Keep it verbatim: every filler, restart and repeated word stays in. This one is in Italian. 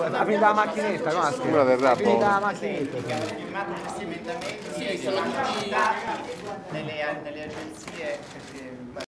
la finita la macchinetta, no? Ora verrà finita poi. la macchinetta. firmato questi emendamenti Sì, e sono li hanno tutti- mandati nelle, nelle agenzie.